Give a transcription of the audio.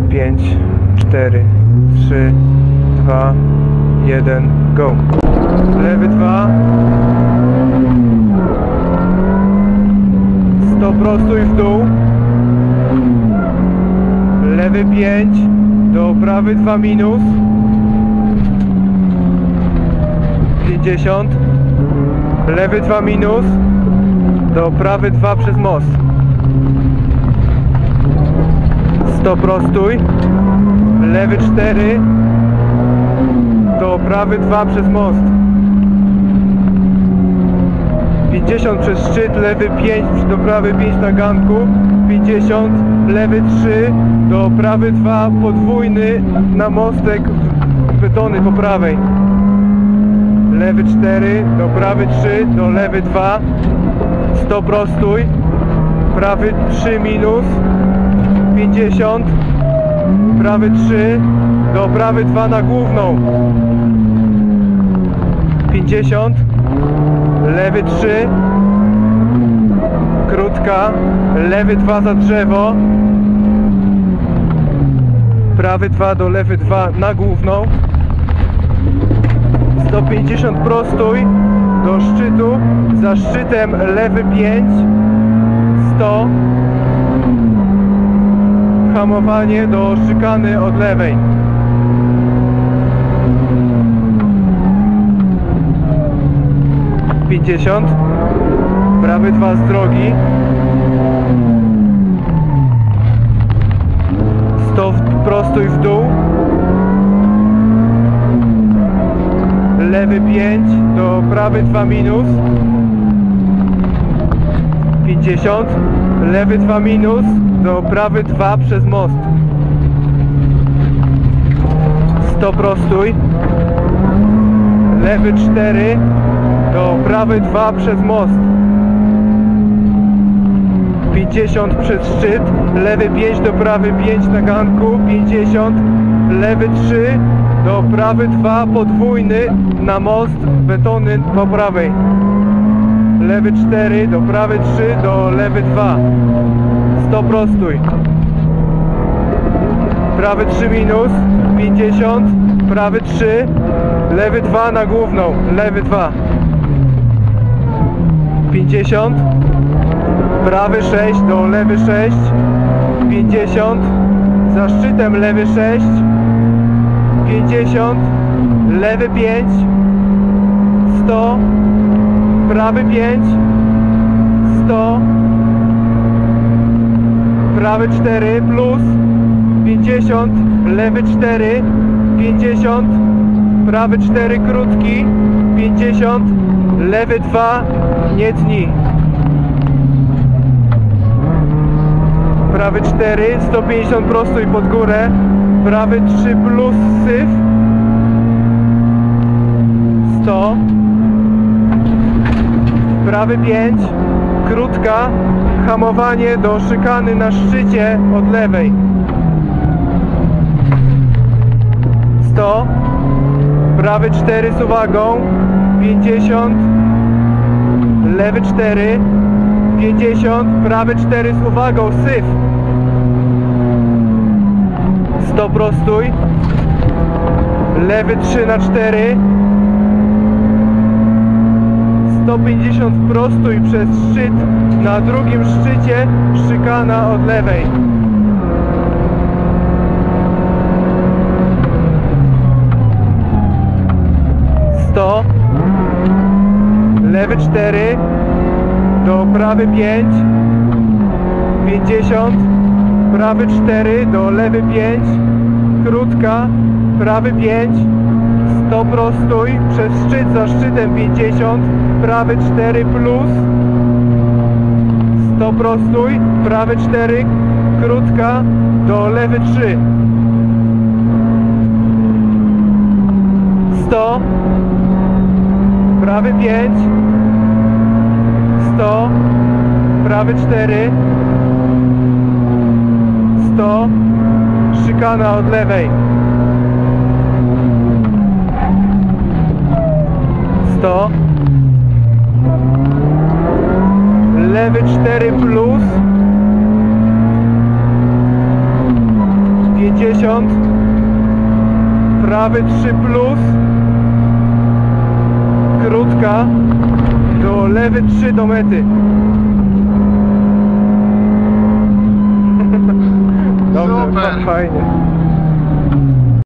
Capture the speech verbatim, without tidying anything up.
pięć, cztery, trzy, dwa, jeden, go. Lewy dwa. sto prostuj w dół. Lewy pięć. Do prawy dwa minus. pięćdziesiąt. Lewy dwa minus. Do prawy dwa przez most. sto prostuj. Lewy cztery. Do prawy dwa przez most. pięćdziesiąt przez szczyt, lewy pięć do prawy pięć na ganku. pięćdziesiąt, lewy trzy do prawy dwa, podwójny na mostek betony po prawej. Lewy cztery do prawy trzy do lewy dwa. sto prostuj. Prawy trzy minus. pięćdziesiąt. Prawy trzy do prawy dwa na główną. pięćdziesiąt. Lewy trzy. Krótka. Lewy dwa za drzewo. Prawy dwa do lewy dwa na główną. sto pięćdziesiąt prostuj do szczytu. Za szczytem lewy pięć. sto. Hamowanie do szykany od lewej. pięćdziesiąt. Prawy dwa z drogi. sto prostuj w dół. Lewy pięć do prawy dwa minus. pięćdziesiąt. Lewy dwa minus do prawy dwa przez most. sto prostuj. Lewy cztery do prawy dwa przez most. pięćdziesiąt przez szczyt. Lewy pięć do prawy pięć na ganku. pięćdziesiąt. Lewy trzy do prawy dwa, podwójny na most betony po prawej. Lewy cztery do prawy trzy do lewy dwa. sto prostuj. Prawy trzy minus. pięćdziesiąt. Prawy trzy. Lewy dwa na główną. Lewy dwa. pięćdziesiąt. Prawy sześć do lewy sześć. pięćdziesiąt. Za szczytem lewy sześć. pięćdziesiąt. Lewy pięć. sto. Prawy pięć. sto. Prawy cztery plus. pięćdziesiąt. Lewy cztery. pięćdziesiąt. Prawy cztery krótki. pięćdziesiąt. Lewy dwa. Nie tnij. Prawy cztery. sto pięćdziesiąt prostuj pod górę. Prawy trzy plus syf. sto. Prawy pięć. Krótka. Hamowanie do szykany na szczycie od lewej. sto. Prawy cztery z uwagą. pięćdziesiąt. Lewy cztery. pięćdziesiąt. Prawy cztery z uwagą. Syf. sto prostuj. Lewy trzy na cztery. sto pięćdziesiąt prostuj przez szczyt. Na drugim szczycie szykana od lewej. sto. Lewy cztery do prawy pięć. pięćdziesiąt. Prawy cztery do lewy pięć. Krótka. Prawy pięć. sto prostuj przez szczyt. Za szczytem pięćdziesiąt. Prawy cztery plus. sto prostuj. Prawy cztery. Krótka. Do lewy trzy. sto. Prawy pięć. sto. Prawy cztery. sto. Szykana od lewej. sto. lewy cztery plus, pięćdziesiąt, prawy trzy plus, krótka, do lewy trzy do mety. Dobrze, Super. fajnie.